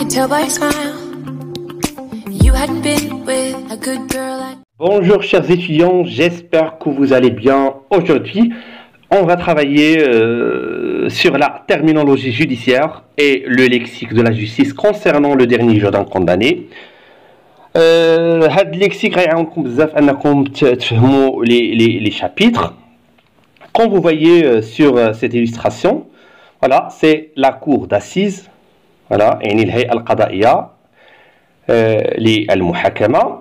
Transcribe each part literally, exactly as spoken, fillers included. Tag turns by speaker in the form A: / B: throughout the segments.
A: could tell by your smile you hadn't been with a good girl like...
B: Bonjour chers étudiants, j'espère que vous allez bien. Aujourd'hui, on va travailler euh, sur la terminologie judiciaire et le lexique de la justice concernant le dernier jour d'un condamné. Euh, هاد lexique غيعاونكم بزاف انكم تفهموا les, les, les chapitres. Comme vous voyez euh, sur euh, cette illustration, voilà, c'est la cour d'assises. Voilà, يعني الهيئة القضائية للمحاكمة.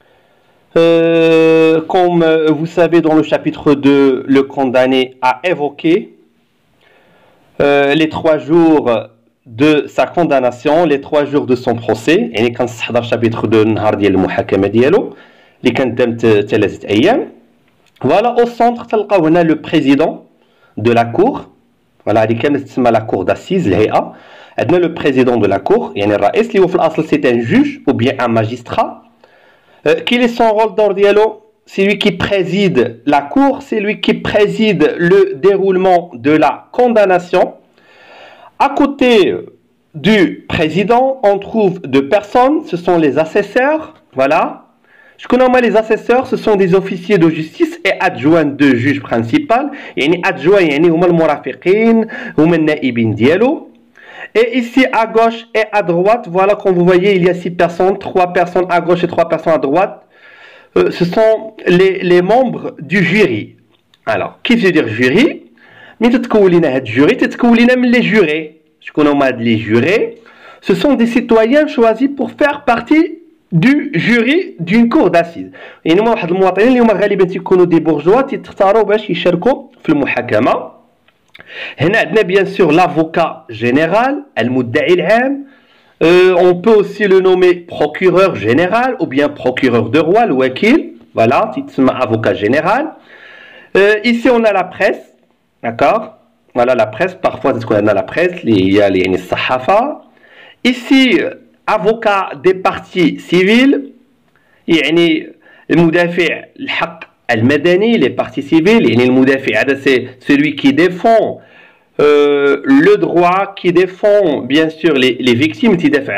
B: Euh, comme euh, vous savez, dans le chapitre deux, le condamné a évoqué euh, les trois jours de sa condamnation, les trois jours de son procès. يعني كنستحضر chapitre deux النهار ديال المحاكمة ديالو اللي كانت دامت ثلاثة أيام. Voilà, au centre تلقاو هنا le président de la cour. Voilà, اللي كانت تسمى la cour d'assises الهيئة. عندنا le président de la cour يعني الرئيس اللي هو في الأصل c'est un juge ou bien un magistrat. Euh, quel est son rôle dans dialogue? C'est lui qui préside la cour, c'est lui qui préside le déroulement de la condamnation. À côté du président, on trouve deux personnes, ce sont les assesseurs. Voilà. Je connais moi les assesseurs, ce sont des officiers de justice et adjoints de juge principal. يعني adjoints يعني هما المرافقين هما النائبين ديالو. Et ici à gauche et à droite, voilà, comme vous voyez, il y a six personnes, trois personnes à gauche et trois personnes à droite. Euh, ce sont les, les membres du jury. Alors, qui veut dire jury? Mais tu jury, les jurés. Je connais les jurés. Ce sont des citoyens choisis pour faire partie du jury d'une cour d'assises. Et nous, واحد المواطنين اللي هما غالبا تيكونوا دي بورجوا تيختاروا باش يشاركوا في المحاكمة. هنا عندنا bien sûr l'avocat général, المدعي العام. Euh, on peut aussi le nommer procureur général ou bien procureur de roi, le wakil. Voilà, c'est avocat général. Euh, ici, on a la presse. D'accord? Voilà la presse. Parfois, c'est ce qu'on a dans la presse. Il y a les sahafa. Ici, avocat des parties civiles. يعني المدافع الحق المدني, les parties civiles. يعني المدافع c'est celui qui défend Euh, le droit, qui défend bien sûr les, les victimes,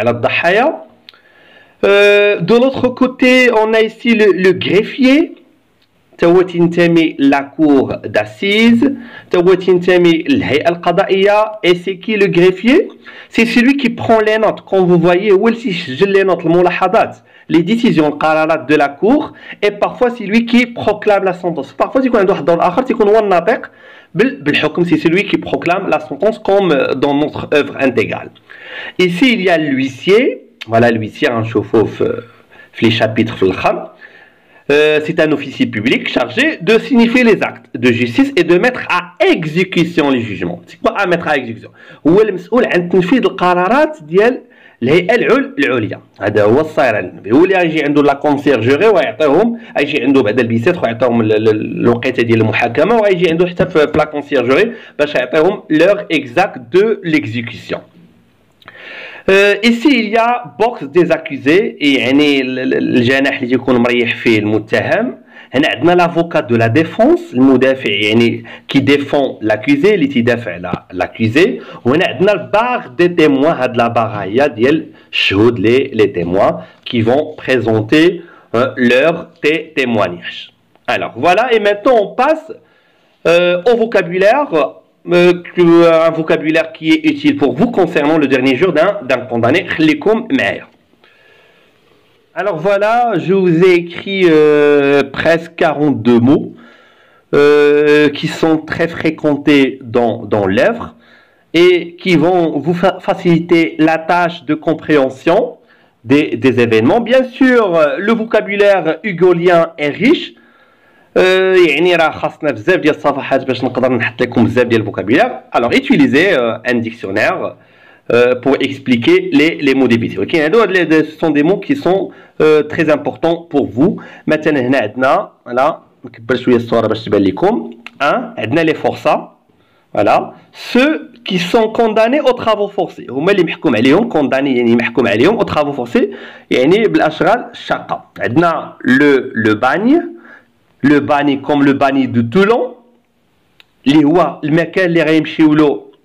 B: euh, de l'autre côté on a ici le, le greffier, la cour d'assises, et c'est qui le greffier? C'est celui qui prend les notes, comme vous voyez, les notes, les décisions de la cour, et parfois c'est lui qui proclame la sentence. Parfois c'est c'est celui qui proclame la sentence comme dans notre œuvre intégrale. Ici il y a l'huissier. Voilà l'huissier en chauffe les chapitres. Euh, c'est un officier public chargé de signifier les actes de justice et de mettre à exécution les jugements. C'est quoi à mettre à exécution? هو المسؤول عن تنفيذ القرارات ديال الهيئة العليا. هذا هو الصاير النبي، هو اللي غيجي عنده لا كونسيرجوري ويعطيهم، غيجي عنده بعد البيسات ويعطيهم الوقيته ديال المحاكمه، وغيجي عنده حتى في لا كونسيرجوري باش يعطيهم لور اكزاكت دو ليكزيكسيون. ici il y a box des accusés، يعني الجناح اللي يكون مريح فيه المتهم. هنا عندنا لافوكا دو لا ديفونس، المدافع يعني كي ديفون لاكوزي، اللي تيدافع على لاكوزي. وهنا عندنا الباغ دي تيموان، هاد لا باغ هي ديال الشهود لي لي تيموان qui vont présenter euh, leur témoignage. Alors voilà, et maintenant on passe euh, au vocabulaire, euh, un vocabulaire qui est utile pour vous concernant le dernier jour d'un condamné. Alors voilà, je vous ai écrit euh, presque quarante-deux mots euh, qui sont très fréquentés dans, dans l'œuvre et qui vont vous fa faciliter la tâche de compréhension des, des événements. Bien sûr, le vocabulaire hugolien est riche. يعني راه خاصنا بزاف ديال الصفحات باش نقدر نحط لكم بزاف ديال الفوكابulaire. Alors utilisez euh, un dictionnaire euh, pour expliquer les, les mots difficiles. Okay, ce sont des mots qui sont euh, très importants pour vous. مثلا هنا عندنا voilà نكبر شويه الصوره باش تبان لكم. un عندنا les forçats. Voilà, ceux qui sont condamnés aux travaux forcés. هما اللي محكوم عليهم condamnés يعني محكوم عليهم aux travaux forcés يعني بالاشغال الشاقه. عندنا le le bagne. Le bani comme le bani de Toulon اللي هو المكان اللي غيمشيو له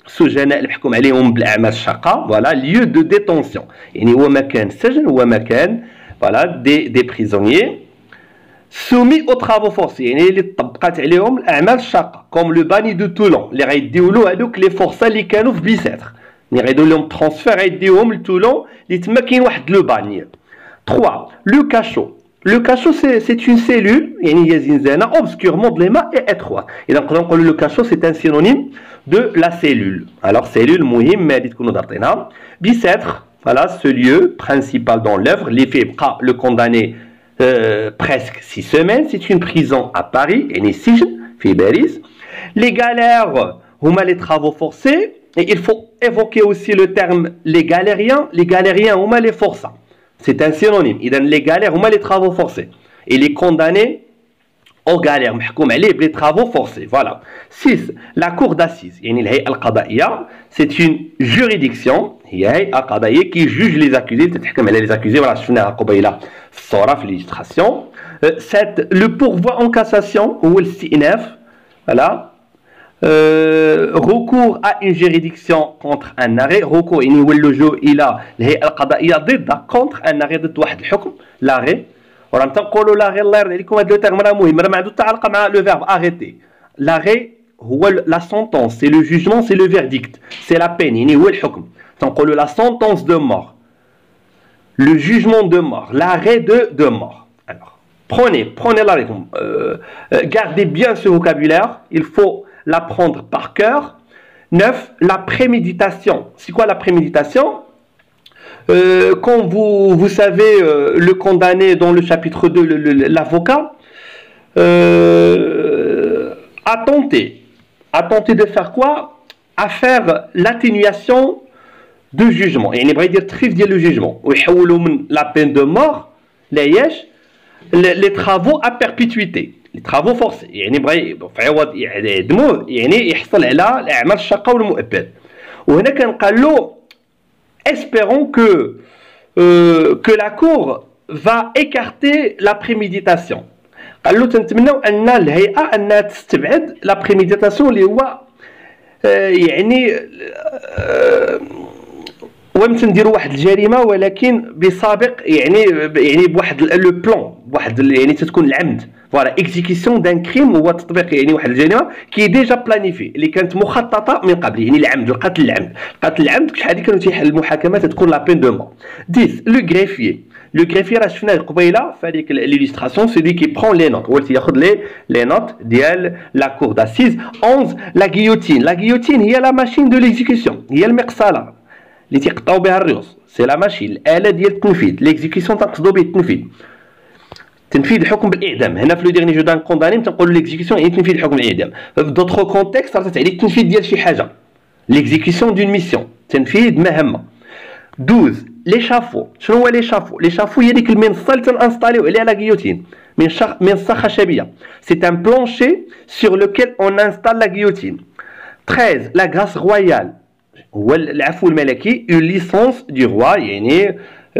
B: سجناء المحكوم عليهم بالاعمال الشاقه فوالا lieu de détention يعني هو مكان السجن هو مكان فوالا دي دي بريزونيي soumis aux travaux forcés يعني اللي طبقات عليهم الاعمال الشاقه كوم لو باني دو تولون اللي غيديو له هذوك لي فورسا اللي كانوا في بيساتر اللي غيديروا لهم ترانسفير غيديوهم لتولون اللي تما كاين واحد لو باني. ثلاثة لو كاشو. Le cachot, c'est une cellule, يعني هي زنزانة obscurement ظلمة et étroite. إذا نقدروا نقولوا le cachot c'est un synonyme de la cellule. Alors cellule مهم اللي تكونوا ضابطينها. Bicêtre, voilà ce lieu principal dans l'œuvre. Les faits يبقى le condamné euh, presque six semaines. C'est une prison à Paris, يعني سجن في باريس. Les galères هما les travaux forcés. Et il faut évoquer aussi le terme les galériens. Les galériens هما les forçats. C'est un synonyme. Les galères, les travaux forcés. Et les condamnés aux galères, les travaux forcés. Voilà. six. La cour d'assises. C'est une juridiction qui juge les accusés. Les accusés, voilà, je finis à l'illustration. sept. Le pourvoi en cassation, ou le C N F. Voilà. Euh, recours à une juridiction contre un arrêt recours يعني هو اللجوء الى الهيئه القضائيه ضد contre un arrêt ضد واحد الحكم l'arrêt وراه تنقولوا l'arrêt الله يرضي عليكم هذا الترم راه مهم راه ما عنده حتى علاقه مع لو فيرب arrêter l'arrêt هو la sentence c'est le jugement c'est le verdict c'est la peine يعني هو الحكم تنقولوا la sentence de mort le jugement de mort l'arrêt de de mort. Alors prenez prenez la réponse euh, gardez bien ce vocabulaire il faut l'apprendre par cœur. neuf. La préméditation. C'est quoi la préméditation? euh, Quand vous, vous savez euh, le condamné dans le chapitre deux, l'avocat, euh, a tenté, a tenté de faire quoi? À faire l'atténuation de jugement. Et il va dire trif le jugement. La peine de mort, les, les travaux à perpétuité. Les travaux forcés يعني بغى في عوض يعدموه يعني يحصل على الاعمال الشاقه والمؤبد وهنا كنقال له espérons que euh, que la cour va écarter la préméditation قال له تنتمناو ان الهيئه انها تستبعد لا بريميديتاسيون اللي هو آه يعني آه ومتى نديروا واحد الجريمه ولكن بسابق يعني يعني بواحد لو بلان بواحد يعني تتكون العمد فوالا اكزيكسيون دان كريم هو تطبيق يعني واحد الجريمه كي ديجا بلانيفي اللي كانت مخططه من قبل يعني العمد القتل العمد القتل العمد شحال هذه كانوا تيحل المحاكمات تكون لا بين دو مور. dix لو غريفيي لو غريفيي راه شفناه قبيله في هذيك ليليستراسيون سيلي كي برون لي نوت هو اللي تياخذ لي لي نوت ديال لا كور داسيز. onze لا غيوتين لا غيوتين هي لا ماشين دو ليكزيكسيون هي المقصاله اللي تيقطعوا بها الرؤوس سي لا ماشين الاله ديال التنفيذ ليكزيكسيون تنقصدوا به التنفيذ تنفيذ الحكم بالاعدام. هنا في لو ديرني جو دان كونداني تنقولوا ليكزيكسيون يعني تنفيذ الحكم بالاعدام. في دوطخ كونتكست راه تعني التنفيذ ديال شي حاجه ليكزيكسيون دون ميسيون تنفيذ مهمه. دوز لي شافو. شنو هو لي شافو؟ لي شافو هي ديك المنصه اللي تنانستاليو عليها لا غيوتين من شخ... منصه خشبيه سي ان بلانشي سور لوكيل اون انستال لا غيوتين. treize لا غراس رويال هو العفو الملكي اون ليسونس دو روا يعني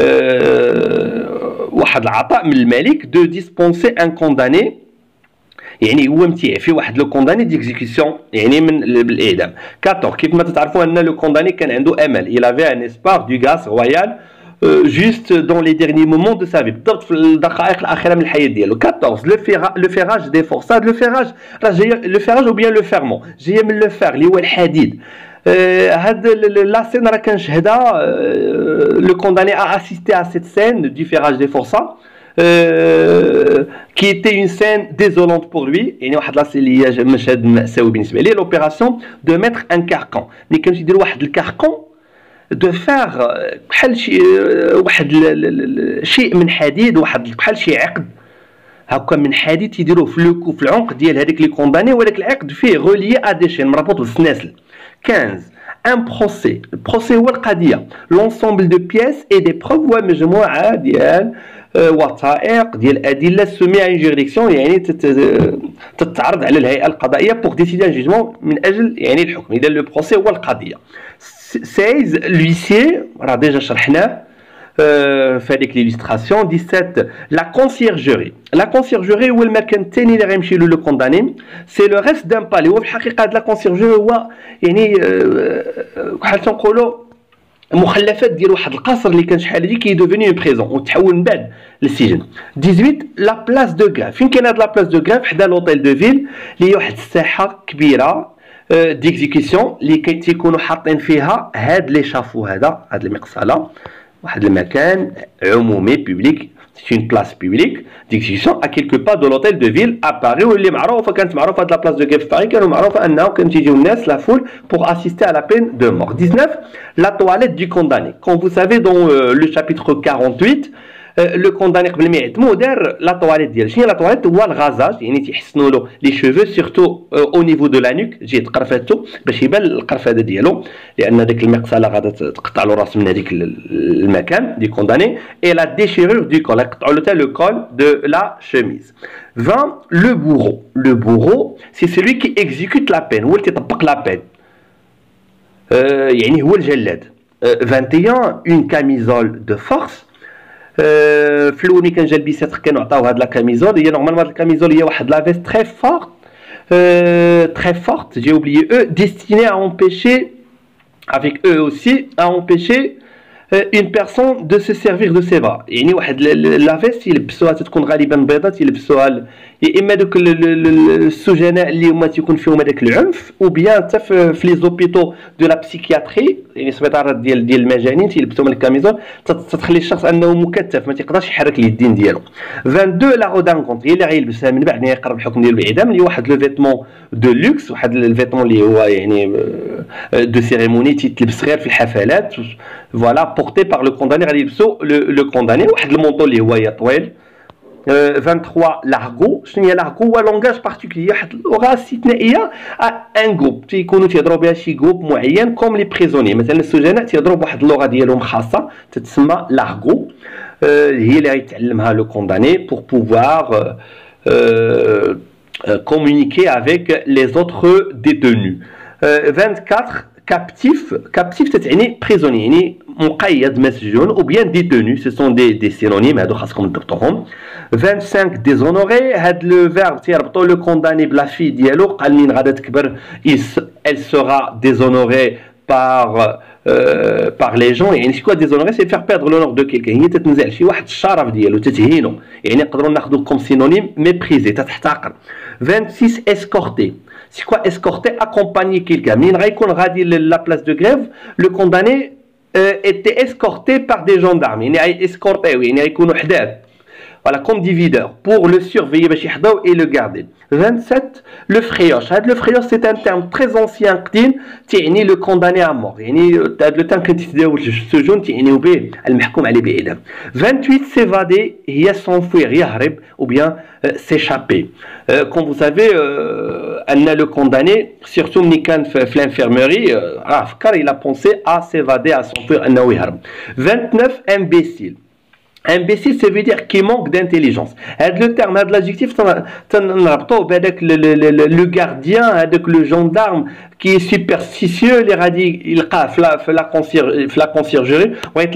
B: أه واحد العطاء من الملك دو ديسبونسي ان كونداني يعني هو متيعفي واحد لو كونداني ديكزيكسيون يعني من الاعدام. أربعطاش كيف ما تتعرفوا ان لو كونداني كان عنده امل il avait un espoir du grâce royale euh, juste dans les derniers moments de sa vie بالضبط في الدقائق الاخيره من الحياه ديالو. أربعطاش لو فيرا لو فيراج دي فورساد لو فيراج راه جايه لو فيراج او بيان لو فيرمون جايه من لو فير اللي هو الحديد. هاد لا سين راه كنشهدها لو كونداني ا اسيستي ا سيت سين دو فيراج دي فورسا كي ايتي اون سين ديزولونت بور لوي يعني واحد لا سين اللي هي مشهد مأساوي بالنسبه ليه لوبيراسيون دو ميتر ان كاركون ملي كانوا تيديروا واحد الكاركون دو فار بحال شي واحد شيء من حديد واحد بحال شي عقد هكا من حديد تيديروه في لوكو في العنق ديال هذيك لي كونداني ولكن العقد فيه غوليي ا دي شين مربوط بالسناسل. quinze un procès البروسي هو القضيه l'ensemble de pièces et des preuves هو مجموعه ديال وثائق ديال الادله سومي ان جيريديكسيون يعني تتعرض على الهيئه القضائيه بوغ ديسيدي ان جوجمون من اجل يعني الحكم. اذا لو بروسي هو القضيه. seize l'huissier راه ديجا شرحناه فهذيك l'illustration. dix-sept la conciergerie. La conciergerie هو المكان الثاني اللي غيمشي له لو كونداني. سي لو ريست دان بالي. هو في الحقيقه هاد لا conciergerie هو يعني بحال تنقولوا مخلفات ديال واحد القصر اللي كان شحال هادي كي دوفيني اون بريزون وتحول من بعد للسجن. ثمانية عشر لا بلاص دو غراف. فين كاين هاد لا بلاص دو غراف؟ حدا لوطيل دو فيل اللي هي واحد الساحه كبيره ديكزيكسيون اللي تيكونوا حاطين فيها هاد لي شافو هذا هاد المقصله واحد المكان عمومي بوبليك. سي اون بلاص بوبليك ديكزيكسيون ا كيلكو با دو لوطيل دو فيل ا باري واللي معروفه كانت معروفه هاد لا بلاص دو غراف باري كانوا معروفه انه كان تيجيو الناس لا فول بور اسيستي ا لا بين دو مور. dix-neuf la toilette du condamné. Comme vous savez dans euh, le chapitre quarante-huit لو كونداني قبل ما يعدمو دار لا تواليت ديالو. شنو هي لا تواليت؟ هو الغازاج يعني تيحسنوا له لي شوفو سورتو او نيفو دو لا نوك جهه قرفاتو باش يبان القرفاده ديالو لان ديك المقصله غادا تقطع له راس من هذيك المكان دي كونداني. اي لا ديشيرور دو كول يقطعوا له حتى لو كول دو لا شوميز. vingt le bourreau. Le bourreau c'est celui qui exécute la peine هو اللي تيطبق لا بين يعني هو الجلاد. vingt et un une camisole de force. في الاول ملي كان جا البيساتر كانوا عطاو هاد لا كاميزول. هي نورمالمون هاد الكاميزول هي واحد لا فيست تري فورت تري فورت جي اوبليي او ديستيني ا امبيشي افيك او اوسي ا امبيشي اون بيرسون دو سو سيرفير دو سيفا. يعني واحد لا فيست يلبسوها تتكون غالبا بيضاء تيلبسوها يا اما دوك السجناء اللي هما تيكون فيهم هذاك العنف او بيان حتى في لي زوبيتو دو لا بسيكياتري يعني سبيطارات ديال ديال المجانين تيلبسوهم الكاميزول تتخلي الشخص انه مكتف ما تيقدرش يحرك اليدين ديالو. اثنين وعشرين لا غودانكونت هي اللي غيلبسها من بعد ما يقرب الحكم ديال الاعدام اللي واحد لو فيتمون دو لوكس واحد الفيتمون اللي هو يعني دو سيريموني تيتلبس غير في الحفلات فوالا بورتي بار لو كونداني غادي يلبسو لو كونداني واحد المونطو اللي هو طويل. vingt-trois لارغو. شنو هي لارغو؟ هو لونغاج بارتيكولي واحد اللغه استثنائيه ان جروب تيكونوا تيهضروا بها شي جروب معين كوم لي بريزوني مثلا السجناء تيهضروا بواحد اللغه ديالهم خاصه تتسمى لارغو هي اللي غيتعلمها لو كونداني بور بوفوار communiquer avec les autres détenus. vingt-quatre captif. Captif تتعني prisonnier يعني مقيد مسجون ou bien détenu. Ce sont des des synonymes هادو خاصكم تضبطوهم. vingt-cinq déshonoré. هاد لو فيرب تيربطوا لو كونداني بلا في ديالو قال منين غادا تكبر elle sera déshonorée par euh, par les gens. يعني شكون déshonoré c'est faire perdre l'honneur de quelqu'un. هي تتنزع شي واحد الشرف ديالو تتهينو يعني نقدروا ناخذو كوم سينونيم ميبريزي تتحتقر. vingt-six escorté. C'est quoi escorter? Accompagner quelqu'un. Mais il la place de grève, le condamné euh, était escorté par des gendarmes. Il est escorté, oui, il est voilà, comme divideur, pour le surveiller et le garder. vingt-sept le frioche. Le frioche, c'est un terme très ancien, qui le condamné à mort. Le temps que ce jeune, vingt-huit s'évader, il y a s'enfuir, ou bien euh, s'échapper. Euh, comme vous savez, euh, le condamné, surtout quand il l'infirmerie, euh, il a pensé à s'évader, à s'enfuir. vingt-neuf imbécile. Imbécile, ça veut dire qui manque d'intelligence. Le terme, l'adjectif, le gardien, le gendarme qui est superstitieux, il fait la conciergerie,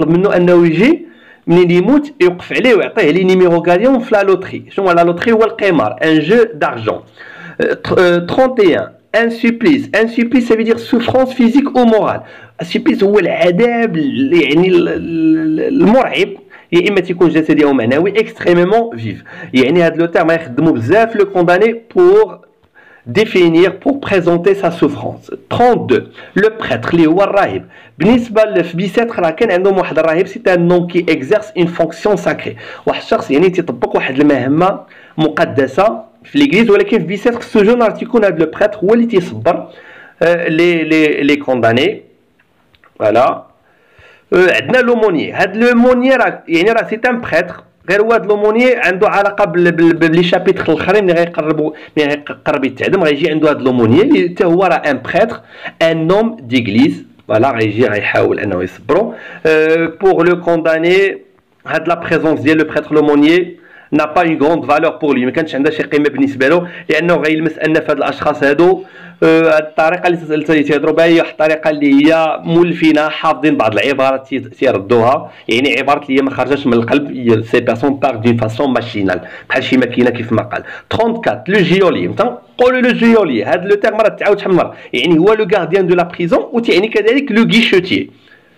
B: منين يموت يوقف عليه ويعطيه لي نيميرو غاديون في لا لوتري. شنو لا لوتري؟ هو القمار ان جو دارجون. trente et un un supplice. Un supplice ça veut dire souffrance physique ou morale. السوبليس هو العذاب يعني المرعب يا اما تيكون جسدي او معنوي اكستريمومون فيف. يعني هاد لو تيرم غيخدموا بزاف لو كونداني بور définir pour présenter sa souffrance. trente-deux le prêtre اللي هو الراهب. بالنسبه في بيساتر راه كان عندهم واحد الراهب سي ان نون كي اكزيرس اون فونكسيون ساكري. واحد الشخص يعني تيطبق واحد المهمه مقدسه في ليغليز ولكن في بيساتر سوجون راه تيكون هذا لو بريتر هو اللي تيصبر لي لي لي كونداني. فوالا عندنا لومونيي. هاد لومونيي راه يعني راه سي ان بريتر غير هو هاد لومونيي عنده علاقه بلي شابيتر الاخرين اللي غيقربوا ملي غيقرب يتعدم غيجي عنده هاد لومونيي اللي حتى هو راه ان بريتر ان نوم ديغليز. فوالا غيجي غيحاول انه يصبروا بور لو كونداني. هاد لا بريزونس ديال لو بريتر لومونيي n'a pas une grande valeur pour lui. ما كانش عندها شي قيمه بالنسبه له لانه غيلمس ان في هاد الاشخاص هادو الطريقه اللي تيهضروا بها هي واحد الطريقه اللي هي مولفينها حافظين بعض العبارات تيردوها، يعني عبارات اللي هي ما خرجتش من القلب، سي بيرسون بار دون فاسون ماشينال بحال شي ماكينه كيف ما قال. أربعة وثلاثين لو جيولي، تنقولوا لو جيولي هذا لو تيرم راه تعاود شحال من مره، يعني هو لو غارديان دو لا بريزون وتعني كذلك لو غيشوتي،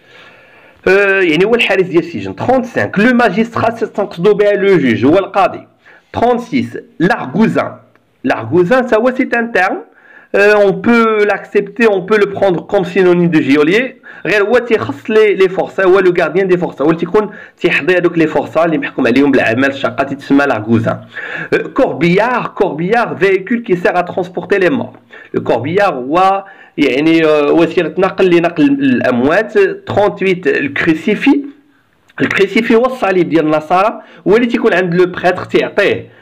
B: أه يعني هو الحارس ديال السجن. خمسة وثلاثين لو ماجسترا تنقصدوا بها لو جوج هو القاضي. ستة وثلاثين l'argousin. L'argousin, ça ouais, c'est un terme. Euh, on peut l'accepter, on peut le prendre comme synonyme de geôlier. غير هو تيخص لي لي فورسا، هو لو غارديان دي فورسا، هو اللي تيكون تيحضي هذوك لي فورسا اللي محكوم عليهم بالاعمال الشاقه تسمى l'argousin. كوربيار، كوربيار فيهيكول كي سير ا ترونسبورتي لي مور. لو كوربيار هو يعني وسيله نقل لنقل الاموات. ثمانية وثلاثين الكروسيفي. الكروسيفي هو الصليب ديال النصارى، هو اللي تيكون عند لو بريتر تيعطيه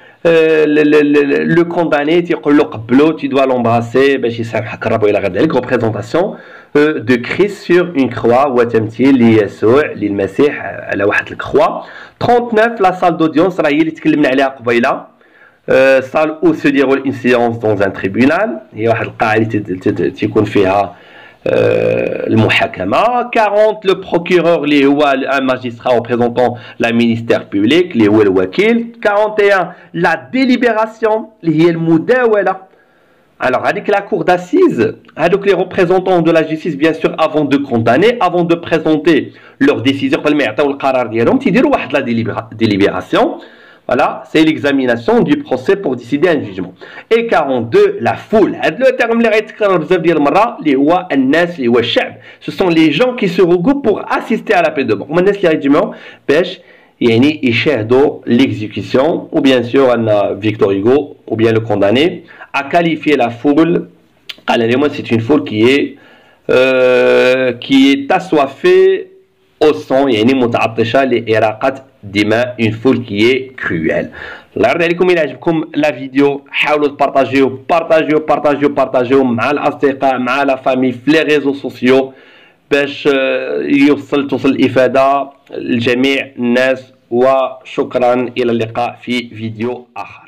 B: لو كونداني، تيقول له قبلو تي دوا لومبراسي باش يسامحك الرب الى غير ذلك. ريبريزونطاسيون دو كريست سور اون كروا، هو تمثيل ليسوع للمسيح على واحد الكروا. ثلاثة وثلاثين لا سال دوديونس راه هي اللي تكلمنا عليها قبيله، سال او سو ديرول اون سيونس دون ان تريبونال، هي واحد القاعه اللي تيكون فيها المحاكمة. أربعين لو بروكيرور اللي هو ان ماجسترا ريبريزونطون لا مينيستير بوبليك اللي هو الوكيل. واحد وأربعين لا ديليبيراسيون اللي هي المداولة. Alors avec la cour d'assises, avec les représentants de la justice bien sûr avant de condamner, avant de présenter leur décision, قبل ما يعطيو القرار ديالهم تيديروا واحد لا délibération. Voilà, c'est l'examination du procès pour décider un jugement. Et quarante-deux, la foule. هاد لو تيرم اللي غيتكرر بزاف ديال المرات اللي هو الناس اللي هو الشعب. Ce sont les gens qui se regroupent pour assister à la peine de mort. هما الناس اللي غيتجمعوا باش يعني يشاهدوا l'exécution. Ou bien sûr ان Victor Hugo ou bien le condamné a qualifié la foule. قال لهم c'est une foule qui est euh, qui est assoiffée au sang، يعني متعطشة لإراقة دماء، une foule qui est cruelle. الله يرضي عليكم إلا عجبكم لا فيديو حاولوا تبارطاجيو بارطاجيو بارطاجيو بارطاجيو مع الأصدقاء مع لا فامي في لي ريزو سوسيو باش يوصل توصل الإفادة لجميع الناس. وشكرا إلى اللقاء في فيديو آخر.